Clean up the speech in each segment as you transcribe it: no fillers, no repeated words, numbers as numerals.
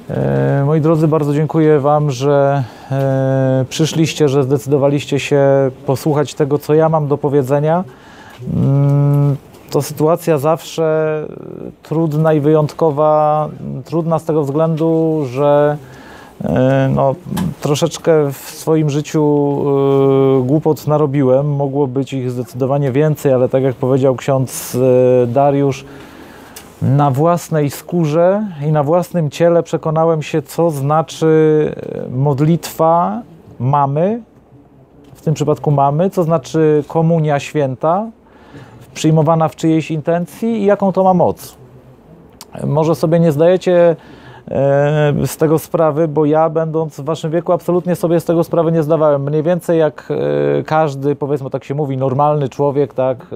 Moi drodzy, bardzo dziękuję Wam, że przyszliście, że zdecydowaliście się posłuchać tego, co ja mam do powiedzenia. To sytuacja zawsze trudna i wyjątkowa. Trudna z tego względu, że no, troszeczkę w swoim życiu głupot narobiłem. Mogło być ich zdecydowanie więcej, ale tak jak powiedział ksiądz Dariusz, na własnej skórze i na własnym ciele przekonałem się, co znaczy modlitwa mamy, w tym przypadku mamy, co znaczy komunia święta, przyjmowana w czyjejś intencji i jaką to ma moc. Może sobie nie zdajecie z tego sprawy, bo ja, będąc w waszym wieku, absolutnie sobie z tego sprawy nie zdawałem. Mniej więcej jak każdy, powiedzmy, tak się mówi, normalny człowiek, tak,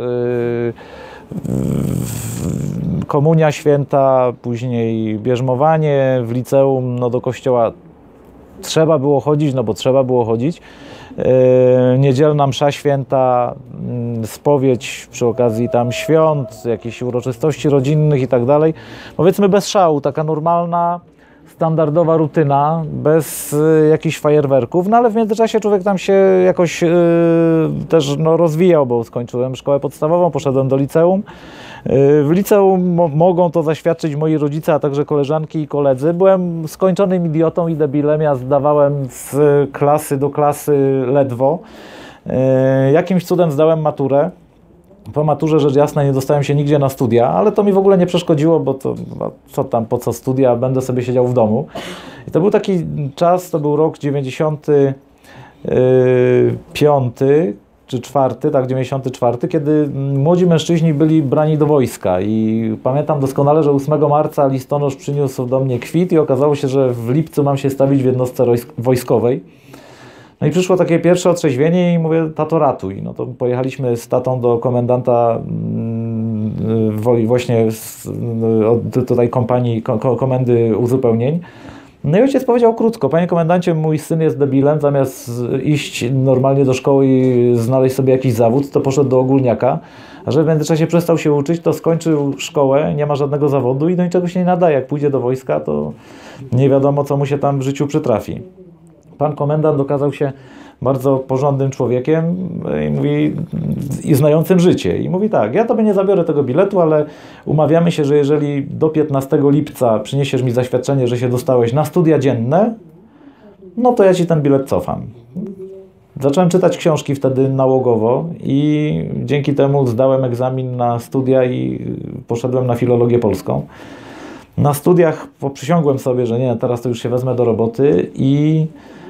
komunia święta, później bierzmowanie w liceum, no do kościoła trzeba było chodzić, no bo trzeba było chodzić. Niedzielna msza święta, spowiedź przy okazji tam świąt, jakieś uroczystości rodzinnych i tak dalej. Powiedzmy bez szału, taka normalna, standardowa rutyna, bez jakichś fajerwerków, no ale w międzyczasie człowiek tam się jakoś też no, rozwijał, bo skończyłem szkołę podstawową, poszedłem do liceum. W liceum mogą to zaświadczyć moi rodzice, a także koleżanki i koledzy. Byłem skończonym idiotą i debilem, ja zdawałem z klasy do klasy ledwo. Jakimś cudem zdałem maturę. Po maturze, rzecz jasna, nie dostałem się nigdzie na studia, ale to mi w ogóle nie przeszkodziło, bo to co tam, po co studia, będę sobie siedział w domu. I to był taki czas, to był rok 95 czy 4, tak, 94, kiedy młodzi mężczyźni byli brani do wojska i pamiętam doskonale, że 8 marca listonosz przyniósł do mnie kwit i okazało się, że w lipcu mam się stawić w jednostce wojskowej. No i przyszło takie pierwsze otrzeźwienie i mówię, tato ratuj. No to pojechaliśmy z tatą do komendanta właśnie tutaj kompanii, komendy uzupełnień. No i ojciec powiedział krótko, panie komendancie, mój syn jest debilem, zamiast iść normalnie do szkoły i znaleźć sobie jakiś zawód, to poszedł do ogólniaka, a że w międzyczasie przestał się uczyć, to skończył szkołę, nie ma żadnego zawodu i do niczego się nie nadaje. Jak pójdzie do wojska, to nie wiadomo, co mu się tam w życiu przytrafi. Pan komendant okazał się bardzo porządnym człowiekiem i mówi, i znającym życie. I mówi tak, ja tobie nie zabiorę tego biletu, ale umawiamy się, że jeżeli do 15 lipca przyniesiesz mi zaświadczenie, że się dostałeś na studia dzienne, no to ja ci ten bilet cofam. Zacząłem czytać książki wtedy nałogowo i dzięki temu zdałem egzamin na studia i poszedłem na filologię polską. Na studiach poprzysiągłem sobie, że nie, teraz to już się wezmę do roboty i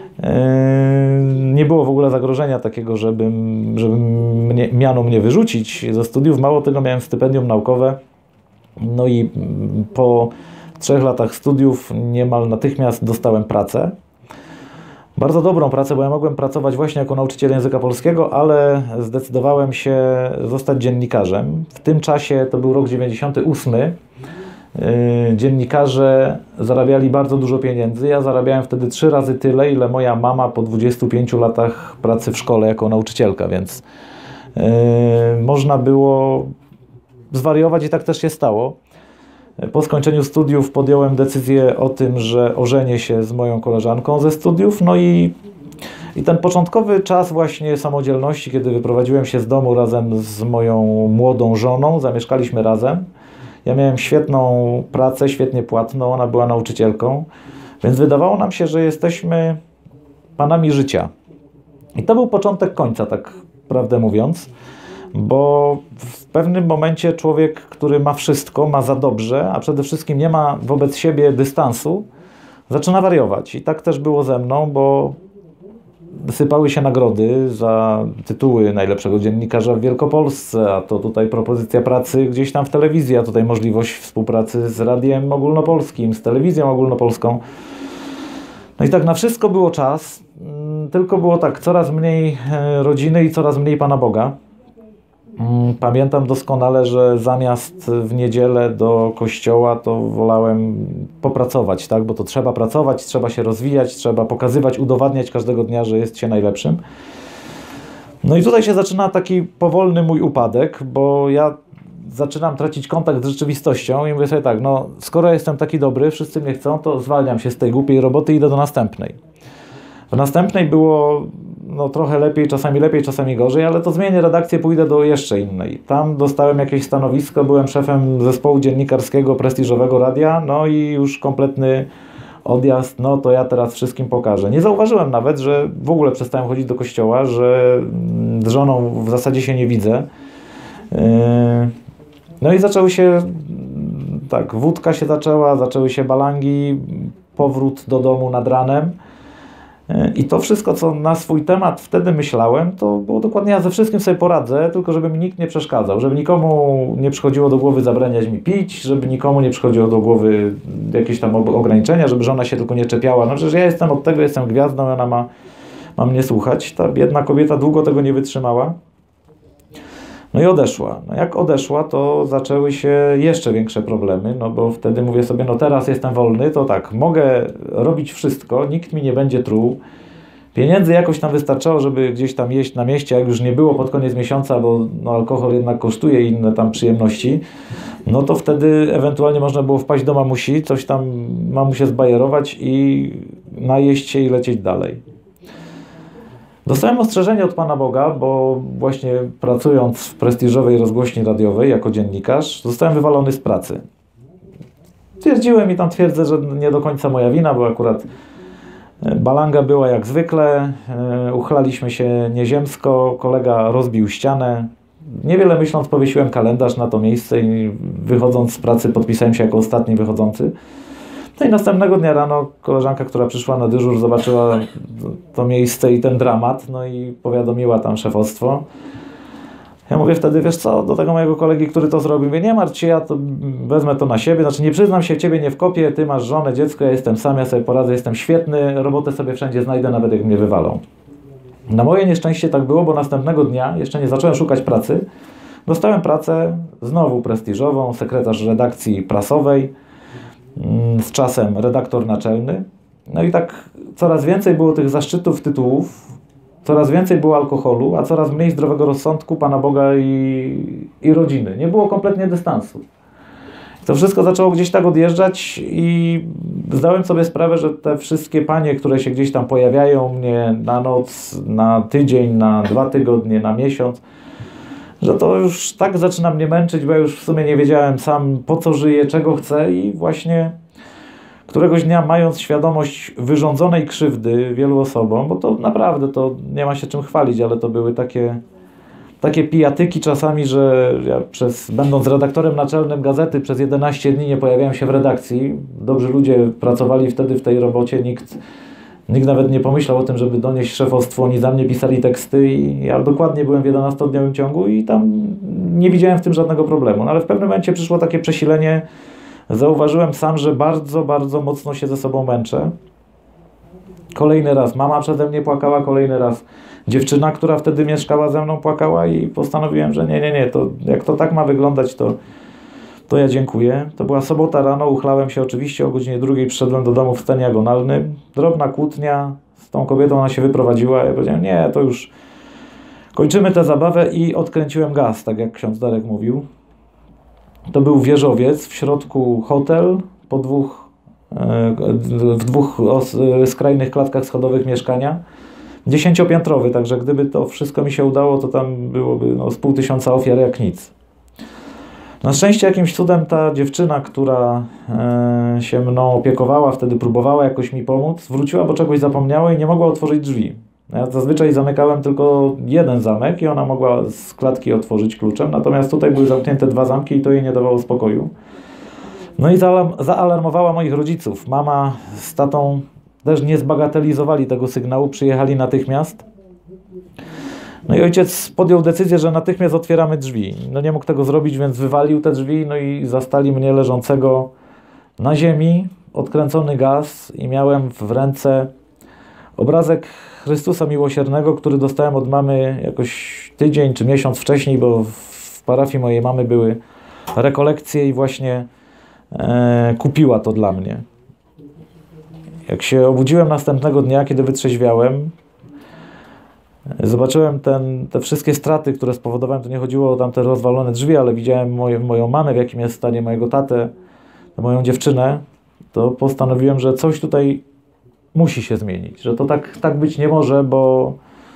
nie było w ogóle zagrożenia takiego, żeby miano mnie wyrzucić ze studiów. Mało tego, miałem stypendium naukowe. No i po 3 latach studiów niemal natychmiast dostałem pracę. Bardzo dobrą pracę, bo ja mogłem pracować właśnie jako nauczyciel języka polskiego, ale zdecydowałem się zostać dziennikarzem. W tym czasie, to był rok 98, dziennikarze zarabiali bardzo dużo pieniędzy. Ja zarabiałem wtedy 3 razy tyle, ile moja mama po 25 latach pracy w szkole jako nauczycielka, więc można było zwariować i tak też się stało. Po skończeniu studiów podjąłem decyzję o tym, że ożenię się z moją koleżanką ze studiów, no i ten początkowy czas właśnie samodzielności, kiedy wyprowadziłem się z domu razem z moją młodą żoną, zamieszkaliśmy razem. Ja miałem świetną pracę, świetnie płatną, ona była nauczycielką, więc wydawało nam się, że jesteśmy panami życia. I to był początek końca, tak prawdę mówiąc, bo w pewnym momencie człowiek, który ma wszystko, ma za dobrze, a przede wszystkim nie ma wobec siebie dystansu, zaczyna wariować. I tak też było ze mną, bo sypały się nagrody za tytuły najlepszego dziennikarza w Wielkopolsce, a to tutaj propozycja pracy gdzieś tam w telewizji, a tutaj możliwość współpracy z Radiem Ogólnopolskim, z Telewizją Ogólnopolską. No i tak na wszystko było czas, tylko było tak, coraz mniej rodziny i coraz mniej Pana Boga. Pamiętam doskonale, że zamiast w niedzielę do kościoła, to wolałem popracować, tak? Bo to trzeba pracować, trzeba się rozwijać, trzeba pokazywać, udowadniać każdego dnia, że jest się najlepszym. No i tutaj się zaczyna taki powolny mój upadek, bo ja zaczynam tracić kontakt z rzeczywistością i mówię sobie tak, no skoro jestem taki dobry, wszyscy mnie chcą, to zwalniam się z tej głupiej roboty i idę do następnej. W następnej było no, trochę lepiej, czasami gorzej, ale to zmienię redakcję, pójdę do jeszcze innej. Tam dostałem jakieś stanowisko, byłem szefem zespołu dziennikarskiego prestiżowego radia, no i już kompletny odjazd, no to ja teraz wszystkim pokażę. Nie zauważyłem nawet, że w ogóle przestałem chodzić do kościoła, że z żoną w zasadzie się nie widzę. No i zaczęły się, tak, wódka się zaczęły się balangi, powrót do domu nad ranem. I to wszystko, co na swój temat wtedy myślałem, to było dokładnie, ja ze wszystkim sobie poradzę, tylko żeby mi nikt nie przeszkadzał, żeby nikomu nie przychodziło do głowy zabraniać mi pić, żeby nikomu nie przychodziło do głowy jakieś tam ograniczenia, żeby żona się tylko nie czepiała. No przecież ja jestem od tego, jestem gwiazdą, ona ma mnie słuchać. Ta biedna kobieta długo tego nie wytrzymała. No i odeszła. No jak odeszła, to zaczęły się jeszcze większe problemy, no bo wtedy mówię sobie, no teraz jestem wolny, to tak, mogę robić wszystko, nikt mi nie będzie truł. Pieniędzy jakoś tam wystarczało, żeby gdzieś tam jeść na mieście, jak już nie było pod koniec miesiąca, bo no, alkohol jednak kosztuje i inne tam przyjemności, no to wtedy ewentualnie można było wpaść do mamusi, coś tam mamusię zbajerować i najeść się i lecieć dalej. Dostałem ostrzeżenie od Pana Boga, bo właśnie pracując w prestiżowej rozgłośni radiowej jako dziennikarz, zostałem wywalony z pracy. Twierdziłem i tam twierdzę, że nie do końca moja wina, bo akurat balanga była jak zwykle, uchlaliśmy się nieziemsko, kolega rozbił ścianę. Niewiele myśląc powiesiłem kalendarz na to miejsce i wychodząc z pracy podpisałem się jako ostatni wychodzący. No i następnego dnia rano koleżanka, która przyszła na dyżur, zobaczyła to miejsce i ten dramat, no i powiadomiła tam szefostwo. Ja mówię wtedy, wiesz co, do tego mojego kolegi, który to zrobił, mówię, nie martw się, ja to wezmę to na siebie, znaczy nie przyznam się, ciebie nie wkopię, ty masz żonę, dziecko, ja jestem sam, ja sobie poradzę, jestem świetny, robotę sobie wszędzie znajdę, nawet jak mnie wywalą. Na moje nieszczęście tak było, bo następnego dnia, jeszcze nie zacząłem szukać pracy, dostałem pracę znowu prestiżową, sekretarz redakcji prasowej, z czasem redaktor naczelny. No i tak coraz więcej było tych zaszczytów, tytułów, coraz więcej było alkoholu, a coraz mniej zdrowego rozsądku Pana Boga i rodziny. Nie było kompletnie dystansu. To wszystko zaczęło gdzieś tak odjeżdżać i zdałem sobie sprawę, że te wszystkie panie, które się gdzieś tam pojawiają mnie na noc, na tydzień, na 2 tygodnie, na miesiąc, że to już tak zaczyna mnie męczyć, bo ja już w sumie nie wiedziałem sam, po co żyję, czego chcę i właśnie któregoś dnia, mając świadomość wyrządzonej krzywdy wielu osobom, bo to naprawdę to nie ma się czym chwalić, ale to były takie pijatyki czasami, że ja będąc redaktorem naczelnym gazety przez 11 dni nie pojawiałem się w redakcji. Dobrzy ludzie pracowali wtedy w tej robocie, nikt nawet nie pomyślał o tym, żeby donieść szefostwu, oni za mnie pisali teksty i ja dokładnie byłem w 11-dniowym ciągu i tam nie widziałem w tym żadnego problemu. No ale w pewnym momencie przyszło takie przesilenie, zauważyłem sam, że bardzo, bardzo mocno się ze sobą męczę. Kolejny raz mama przede mnie płakała, kolejny raz dziewczyna, która wtedy mieszkała ze mną, płakała i postanowiłem, że nie, to jak to tak ma wyglądać, to ja dziękuję. To była sobota rano, uchlałem się oczywiście, o godzinie 2 przyszedłem do domu w stanie agonalnym. Drobna kłótnia z tą kobietą, ona się wyprowadziła. Ja powiedziałem, nie, to już kończymy tę zabawę i odkręciłem gaz, tak jak ksiądz Darek mówił. To był wieżowiec, w środku hotel, w dwóch skrajnych klatkach schodowych mieszkania. 10-piętrowy, także gdyby to wszystko mi się udało, to tam byłoby z 500 ofiar jak nic. Na szczęście jakimś cudem ta dziewczyna, która się mną opiekowała, wtedy próbowała jakoś mi pomóc, wróciła, bo czegoś zapomniała i nie mogła otworzyć drzwi. Ja zazwyczaj zamykałem tylko jeden zamek i ona mogła z klatki otworzyć kluczem, natomiast tutaj były zamknięte 2 zamki i to jej nie dawało spokoju. No i zaalarmowała moich rodziców. Mama z tatą też nie zbagatelizowali tego sygnału, przyjechali natychmiast. No i ojciec podjął decyzję, że natychmiast otwieramy drzwi. No nie mógł tego zrobić, więc wywalił te drzwi, no i zastali mnie leżącego na ziemi, odkręcony gaz i miałem w ręce obrazek Chrystusa Miłosiernego, który dostałem od mamy jakoś tydzień czy miesiąc wcześniej, bo w parafii mojej mamy były rekolekcje i właśnie kupiła to dla mnie. Jak się obudziłem następnego dnia, kiedy wytrzeźwiałem, Zobaczyłem te wszystkie straty, które spowodowałem. To nie chodziło o tamte rozwalone drzwi, ale widziałem moją mamę, w jakim jest stanie, mojego tatę, moją dziewczynę. To postanowiłem, że coś tutaj musi się zmienić, że to tak być nie może, bo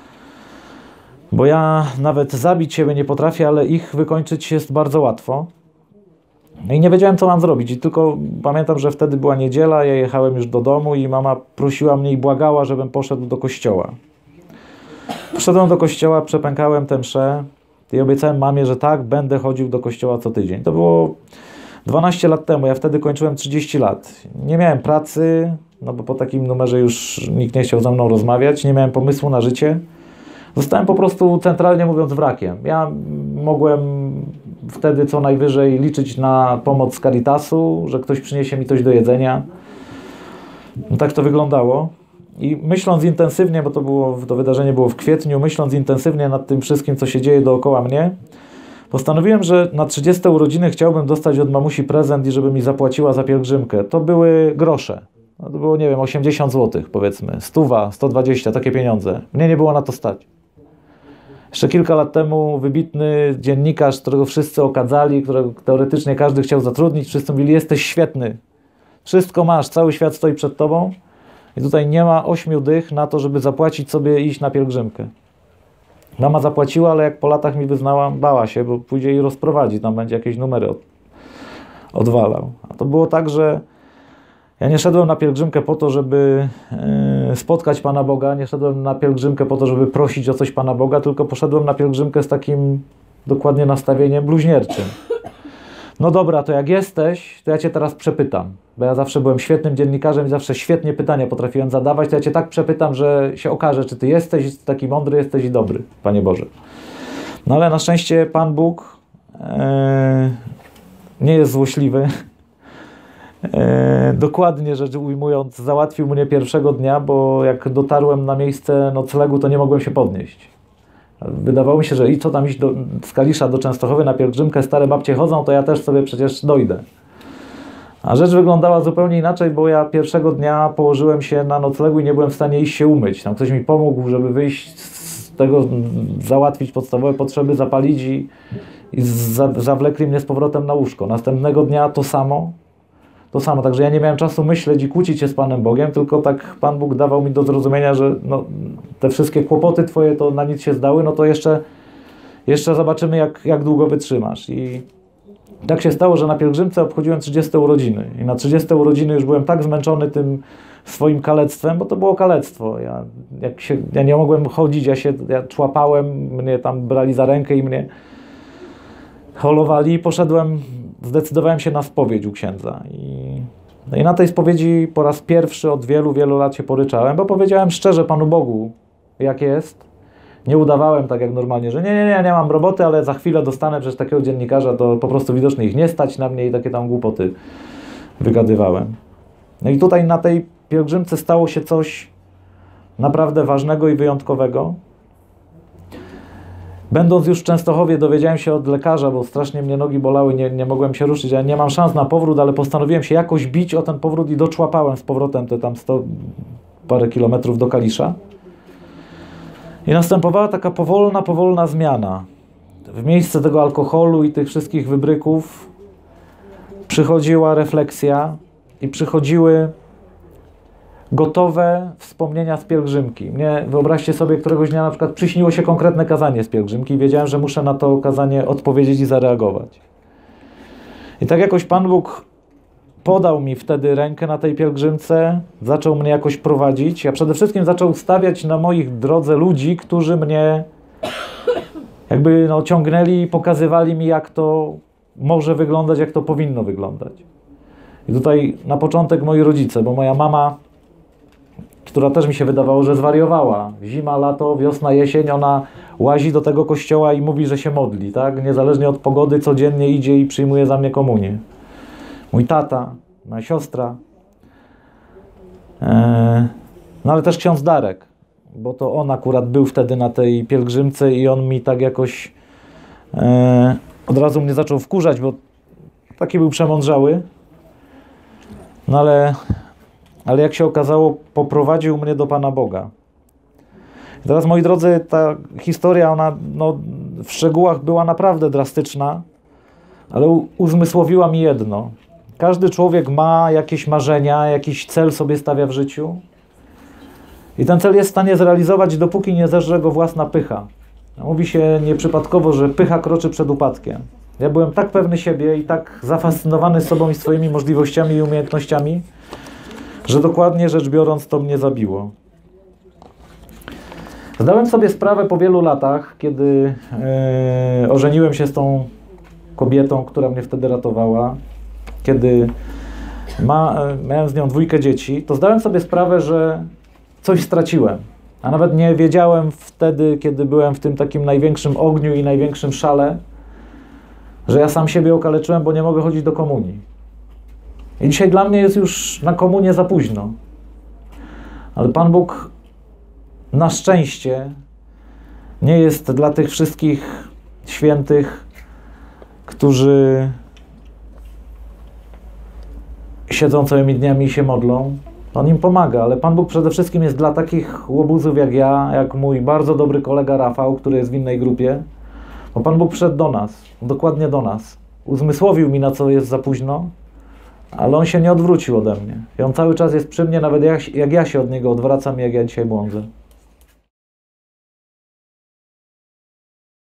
ja nawet zabić siebie nie potrafię, ale ich wykończyć jest bardzo łatwo. I nie wiedziałem, co mam zrobić. I tylko pamiętam, że wtedy była niedziela, ja jechałem już do domu i mama prosiła mnie i błagała, żebym poszedł do kościoła. Poszedłem do kościoła, przepękałem tę mszę i obiecałem mamie, że tak, będę chodził do kościoła co tydzień. To było 12 lat temu, ja wtedy kończyłem 30 lat. Nie miałem pracy, no bo po takim numerze już nikt nie chciał ze mną rozmawiać, nie miałem pomysłu na życie. Zostałem po prostu, centralnie mówiąc, wrakiem. Ja mogłem wtedy co najwyżej liczyć na pomoc z Caritasu, że ktoś przyniesie mi coś do jedzenia. No tak to wyglądało. I myśląc intensywnie, bo to wydarzenie było w kwietniu, myśląc intensywnie nad tym wszystkim, co się dzieje dookoła mnie, postanowiłem, że na 30 urodziny chciałbym dostać od mamusi prezent i żeby mi zapłaciła za pielgrzymkę. To były grosze. No to było, nie wiem, 80 zł powiedzmy, 100, 120, takie pieniądze. Mnie nie było na to stać. Jeszcze kilka lat temu wybitny dziennikarz, którego wszyscy okadzali, którego teoretycznie każdy chciał zatrudnić, wszyscy mówili: jesteś świetny, wszystko masz, cały świat stoi przed tobą i tutaj nie ma 8 dych na to, żeby zapłacić sobie i iść na pielgrzymkę. Mama zapłaciła, ale jak po latach mi wyznała, bała się, bo pójdzie i rozprowadzi, tam będzie jakieś numery odwalał. A to było tak, że ja nie szedłem na pielgrzymkę po to, żeby spotkać Pana Boga, nie szedłem na pielgrzymkę po to, żeby prosić o coś Pana Boga, tylko poszedłem na pielgrzymkę z takim dokładnie nastawieniem bluźnierczym. No dobra, to jak jesteś, to ja Cię teraz przepytam, bo ja zawsze byłem świetnym dziennikarzem i zawsze świetnie pytania potrafiłem zadawać, to ja Cię tak przepytam, że się okaże, czy Ty jesteś taki mądry, jesteś i dobry, Panie Boże. No ale na szczęście Pan Bóg nie jest złośliwy. Dokładnie rzecz ujmując, załatwił mnie pierwszego dnia, bo jak dotarłem na miejsce noclegu, to nie mogłem się podnieść. Wydawało mi się, że i co tam iść z Kalisza do Częstochowy na pielgrzymkę, stare babcie chodzą, to ja też sobie przecież dojdę. A rzecz wyglądała zupełnie inaczej, bo ja pierwszego dnia położyłem się na noclegu i nie byłem w stanie iść się umyć. Tam ktoś mi pomógł, żeby wyjść z tego, załatwić podstawowe potrzeby, zapalić i zawlekli mnie z powrotem na łóżko. Następnego dnia to samo. Także ja nie miałem czasu myśleć i kłócić się z Panem Bogiem, tylko tak Pan Bóg dawał mi do zrozumienia, że no, te wszystkie kłopoty Twoje to na nic się zdały, no to jeszcze zobaczymy, jak długo wytrzymasz. I tak się stało, że na pielgrzymce obchodziłem 30 urodziny. I na 30 urodziny już byłem tak zmęczony tym swoim kalectwem, bo to było kalectwo. Ja nie mogłem chodzić, ja człapałem, mnie tam brali za rękę i mnie holowali i zdecydowałem się na spowiedź u księdza. I na tej spowiedzi po raz pierwszy od wielu, wielu lat się poryczałem, bo powiedziałem szczerze Panu Bogu, jak jest. Nie udawałem tak jak normalnie, że nie mam roboty, ale za chwilę dostanę przez takiego dziennikarza, to po prostu widocznie ich nie stać na mnie i takie tam głupoty wygadywałem. No i tutaj na tej pielgrzymce stało się coś naprawdę ważnego i wyjątkowego. Będąc już w Częstochowie, dowiedziałem się od lekarza, bo strasznie mnie nogi bolały, nie mogłem się ruszyć, ja nie mam szans na powrót, ale postanowiłem się jakoś bić o ten powrót i doczłapałem z powrotem te tam 100 parę kilometrów do Kalisza. I następowała taka powolna zmiana. W miejsce tego alkoholu i tych wszystkich wybryków przychodziła refleksja i przychodziły gotowe wspomnienia z pielgrzymki. Wyobraźcie sobie, któregoś dnia na przykład przyśniło się konkretne kazanie z pielgrzymki i wiedziałem, że muszę na to kazanie odpowiedzieć i zareagować. I tak jakoś Pan Bóg podał mi wtedy rękę na tej pielgrzymce, zaczął mnie jakoś prowadzić, a przede wszystkim zaczął stawiać na moich drodze ludzi, którzy mnie jakby ciągnęli i pokazywali mi, jak to może wyglądać, jak to powinno wyglądać. I tutaj na początek moi rodzice, bo moja mama, która też mi się wydawało, że zwariowała. Zima, lato, wiosna, jesień, ona łazi do tego kościoła i mówi, że się modli, tak? Niezależnie od pogody, codziennie idzie i przyjmuje za mnie komunię. Mój tata, moja siostra, no ale też ksiądz Darek, bo to on akurat był wtedy na tej pielgrzymce i on mi tak jakoś od razu mnie zaczął wkurzać, bo taki był przemądrzały. No ale jak się okazało, poprowadził mnie do Pana Boga. Teraz, moi drodzy, ta historia, ona no, w szczegółach była naprawdę drastyczna, ale uzmysłowiła mi jedno. Każdy człowiek ma jakieś marzenia, jakiś cel sobie stawia w życiu i ten cel jest w stanie zrealizować, dopóki nie zeżre go własna pycha. Mówi się nieprzypadkowo, że pycha kroczy przed upadkiem. Ja byłem tak pewny siebie i tak zafascynowany sobą i swoimi możliwościami i umiejętnościami, że dokładnie rzecz biorąc to mnie zabiło. Zdałem sobie sprawę po wielu latach, kiedy ożeniłem się z tą kobietą, która mnie wtedy ratowała, kiedy miałem z nią 2 dzieci, to zdałem sobie sprawę, że coś straciłem. A nawet nie wiedziałem wtedy, kiedy byłem w tym takim największym ogniu i największym szale, że ja sam siebie okaleczyłem, bo nie mogę chodzić do komunii. I dzisiaj dla mnie jest już na komunię za późno. Ale Pan Bóg na szczęście nie jest dla tych wszystkich świętych, którzy siedzą całymi dniami i się modlą. On im pomaga, ale Pan Bóg przede wszystkim jest dla takich łobuzów jak ja, jak mój bardzo dobry kolega Rafał, który jest w innej grupie. Bo Pan Bóg przyszedł do nas, dokładnie do nas. Uzmysłowił mi, na co jest za późno, ale On się nie odwrócił ode mnie. I On cały czas jest przy mnie, nawet jak ja się od Niego odwracam, jak ja dzisiaj błądzę.